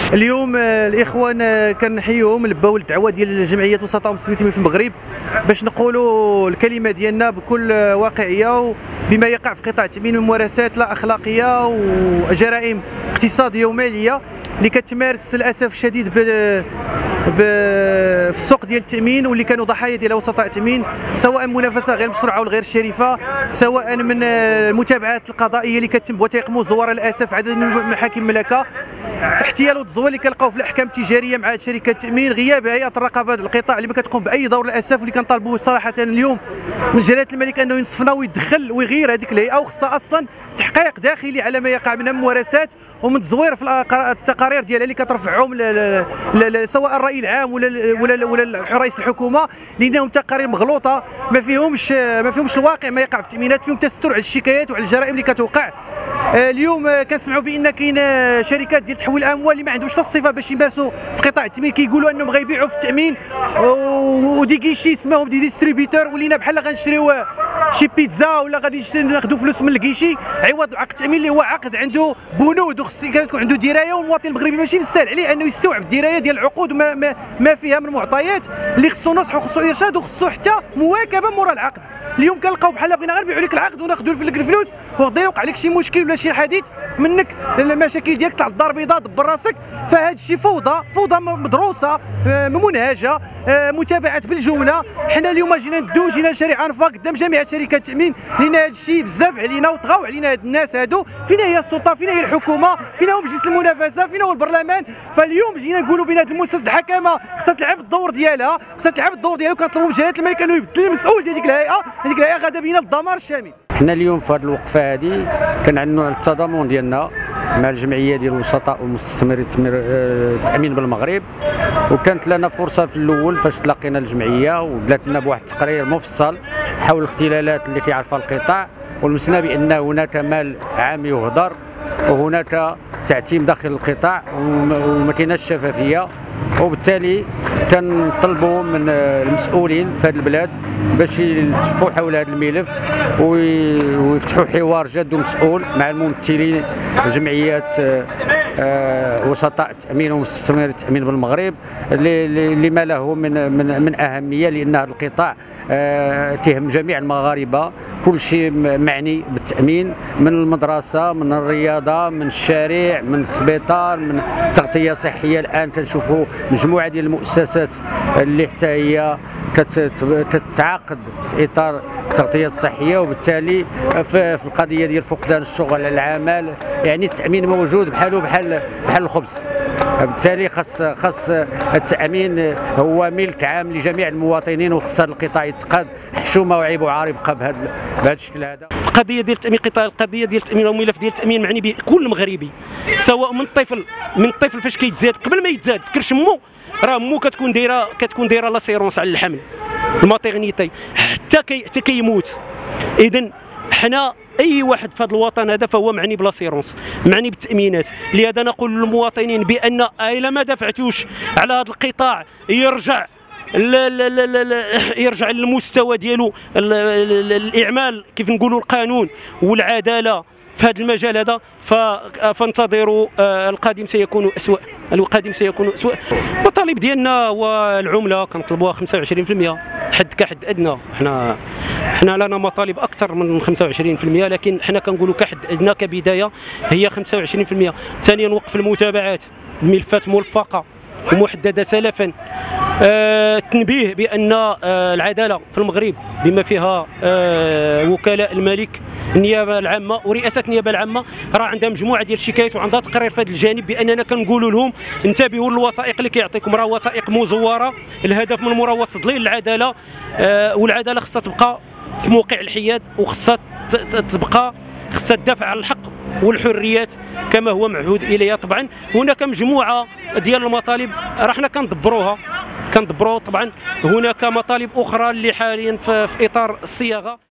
اليوم الاخوان كنحييهم لباو الدعوه ديال جمعيه وسطاء ومستثمرين في المغرب باش نقولوا الكلمه ديالنا بكل واقعيه بما يقع في قطاع التامين من ممارسات لا اخلاقيه وجرائم اقتصاديه وماليه اللي كتمارس للاسف الشديد في السوق ديال التامين، واللي كانوا ضحايا ديال وسطاء التامين، سواء منافسه غير مشروعه والغير شريفه، سواء من المتابعات القضائيه اللي كتتم بوثائق مزوره للاسف عدد من محاكم المملكه، احتيال والتزوير اللي كنلقاو في الاحكام التجاريه مع شركات التامين، غياب هيئه الرقابه القطاع اللي ما كتقوم باي دور للاسف، واللي كنطالبوا صراحه اليوم من جلاله الملك انه ينصفنا ويدخل ويغير هذيك الهيئه، وخصها اصلا تحقيق داخلي على ما يقع من ممارسات ومن تزوير في التقارير ديالها اللي كترفعهم سواء الراي العام ولا رئيس الحكومه، لانهم تقارير مغلوطه ما فيهمش الواقع ما يقع في التامينات، فيهم تستر على الشكايات وعلى الجرائم اللي كتوقع. اليوم كنسمعوا بان كاين شركات ديال تحويل الاموال اللي ما عندهمش الصفه باش يمارسوا في قطاع التامين، كيقولوا انهم غيبيعوا في التامين ودي كيشي اسمهم دي ديستريبيتور، ولينا بحال غنشريو شي بيتزا ولا غادي ناخذوا فلوس من الكيشي عوض عقد التامين اللي هو عقد عنده بنود وخص كتكون عنده درايه، والمواطن المغربي ماشي بالسهل عليه انه يستوعب الدرايه ديال العقود ما فيها من معطيات اللي خصو نصح وخصو ارشاد وخصو حتى مواكبه مورا العقد. اليوم كنلقاو بحال بغينا غير نبيعوا لك العقد وناخذوا لك الفلوس، وغدا يوقع لك شي مشكل ولا شي حديث منك المشاكل ديالك طلع الدار البيضاء دبر راسك. فهاد الشيء فوضى مدروسه منهجه متابعات بالجمله. حنا اليوم جينا شريعه انفاق قدام جميع شركات التامين، لان هذا الشيء بزاف علينا وطغاو علينا هاد الناس هادو. فين هي السلطه؟ فين هي الحكومه؟ فين هو مجلس المنافسه؟ فين هو البرلمان؟ فاليوم جينا نقولوا بان هذه المؤسسه الحكامه خصها تلعب الدور ديالها، وكنطلبوا من جلاله الملك انه يبدل المسؤول ديال هذيك الهيئه غادا بينا الدمار الشامل. حنا اليوم في هذه الوقفه هذه كنعنوا على التضامن ديالنا مع الجمعيه ديال الوسطاء ومستثمري التامين بالمغرب، وكانت لنا فرصه في الاول فاش تلاقينا الجمعيه ودلات لنا بواحد التقرير مفصل حول الاختلالات اللي كيعرفها القطاع، ولمسنا بان هناك مال عام يهدر وهناك تعتيم داخل القطاع وما كايناش شفافيه، وبالتالي كنطلبوا من المسؤولين في هذه البلاد باش يلتفوا حول هذا الملف ويفتحوا حوار جاد ومسؤول مع الممثلين جمعيات وسطاء التامين ومستثمري التامين بالمغرب لما له من اهميه، لان هذا القطاع كيهم جميع المغاربه، كل شيء معني بالتامين، من المدرسه، من الرياضه، من الشارع، من السبيطار، من تغطيه صحيه. الان كنشوفوا مجموعه ديال المؤسسات اللي حتى هي كتعاقد في اطار التغطيه الصحيه، وبالتالي في القضيه ديال فقدان الشغل العمل، يعني التامين موجود بحال الخبز. بالتالي خاص التامين هو ملك عام لجميع المواطنين، وخص القطاع يتقاد حشومه وعيب وعار يبقى بهذا الشكل هذا. القضيه ديال التامين القضيه ديال التامين والملف ديال التامين معني به كل مغربي، سواء من الطفل فاش كيتزاد قبل ما يتزاد في كرش مو، راه مو كتكون دايره لاسيرونس على الحمل الماتيرنيتي حتى كيموت. اذا حنا اي واحد في هذا الوطن هذا فهو معني بلاسيرونس، معني بالتامينات. لهذا نقول للمواطنين بان الا ما دفعتوش على هذا القطاع يرجع للمستوى ديالو الاعمال كيف نقولوا القانون والعداله في هذا المجال هذا، فانتظروا القادم سيكون اسوء. المطالب ديالنا والعمله كنطلبوها 25% كحد ادنى. حنا لنا مطالب اكثر من 25%، لكن حنا كنقولوا كحد ادنى كبدايه هي 25%. ثانيا وقف المتابعات، الملفات ملفقه ومحدده سلفا. التنبيه بان العداله في المغرب بما فيها وكلاء الملك، النيابه العامه ورئاسه النيابه العامه، راه عندها مجموعه ديال الشكايات وعندها تقرير في هذا الجانب، باننا كنقولوا لهم انتبهوا للوثائق اللي كيعطيكم، راه وثائق مزوره. الهدف من المراوغه تضليل العداله، والعداله خصها تبقى في موقع الحياد، وخصها تدافع على الحق والحريات كما هو معهود اليها. طبعا هناك مجموعه ديال المطالب راه حنا كندبروها طبعا هناك مطالب اخرى اللي حاليا في اطار الصياغه.